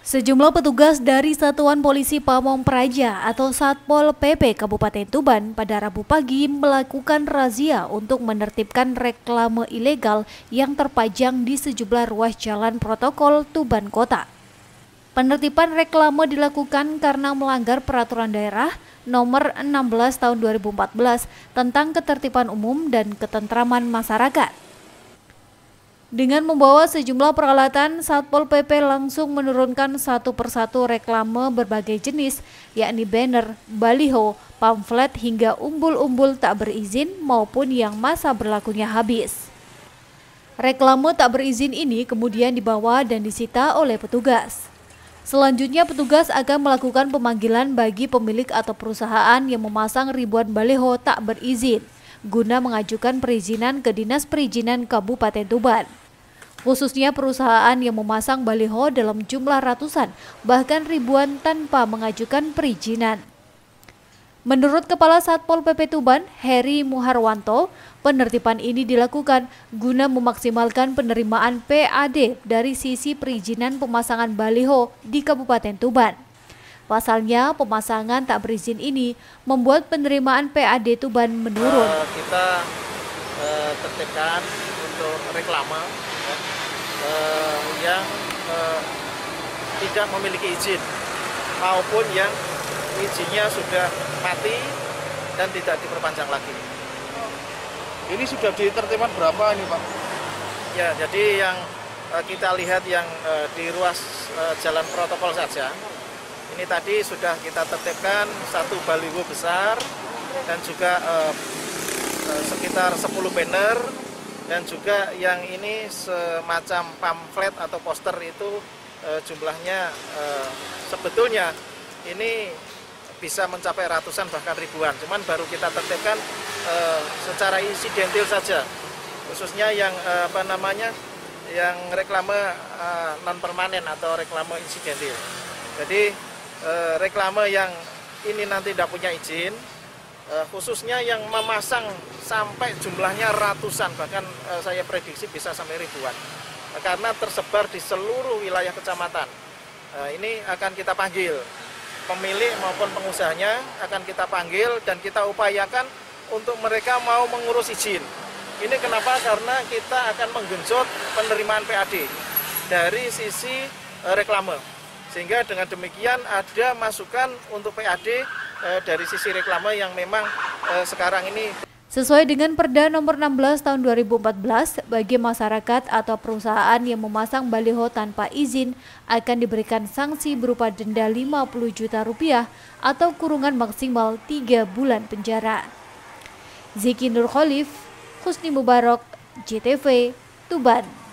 Sejumlah petugas dari Satuan Polisi Pamong Praja atau Satpol PP Kabupaten Tuban pada Rabu pagi melakukan razia untuk menertibkan reklame ilegal yang terpajang di sejumlah ruas jalan protokol Tuban Kota. Penertiban reklame dilakukan karena melanggar peraturan daerah nomor 16 tahun 2014 tentang ketertiban umum dan ketentraman masyarakat. Dengan membawa sejumlah peralatan, Satpol PP langsung menurunkan satu persatu reklame berbagai jenis, yakni banner, baliho, pamflet hingga umbul-umbul tak berizin maupun yang masa berlakunya habis. Reklame tak berizin ini kemudian dibawa dan disita oleh petugas. Selanjutnya petugas akan melakukan pemanggilan bagi pemilik atau perusahaan yang memasang ribuan baliho tak berizin, guna mengajukan perizinan ke Dinas Perizinan Kabupaten Tuban. Khususnya perusahaan yang memasang baliho dalam jumlah ratusan, bahkan ribuan tanpa mengajukan perizinan. Menurut Kepala Satpol PP Tuban, Heri Muharwanto, penertiban ini dilakukan guna memaksimalkan penerimaan PAD dari sisi perizinan pemasangan baliho di Kabupaten Tuban. Pasalnya, pemasangan tak berizin ini membuat penerimaan PAD Tuban menurun. Kita tertibkan untuk reklame yang tidak memiliki izin maupun yang izinnya sudah mati dan tidak diperpanjang lagi. Ini sudah ditertibkan berapa ini, Pak? Ya, jadi yang kita lihat yang di ruas jalan protokol saja, ini tadi sudah kita tertibkan satu baliho besar dan juga sekitar 10 banner, dan juga yang ini semacam pamflet atau poster itu jumlahnya sebetulnya ini bisa mencapai ratusan bahkan ribuan, cuman baru kita tertibkan secara insidentil saja, khususnya yang yang reklame non permanen atau reklame insidentil. Jadi reklame yang ini nanti tidak punya izin, khususnya yang memasang sampai jumlahnya ratusan, bahkan saya prediksi bisa sampai ribuan, karena tersebar di seluruh wilayah kecamatan. Ini akan kita panggil, pemilik maupun pengusahanya akan kita panggil dan kita upayakan untuk mereka mau mengurus izin. Ini kenapa? Karena kita akan menggenjot penerimaan PAD dari sisi reklame, sehingga dengan demikian ada masukan untuk PAD dari sisi reklame yang memang sekarang ini. Sesuai dengan Perda nomor 16 tahun 2014, bagi masyarakat atau perusahaan yang memasang baliho tanpa izin akan diberikan sanksi berupa denda Rp50 juta atau kurungan maksimal 3 bulan penjara. Ziki Nur Khalif, Husni Mubarak, JTV, Tuban.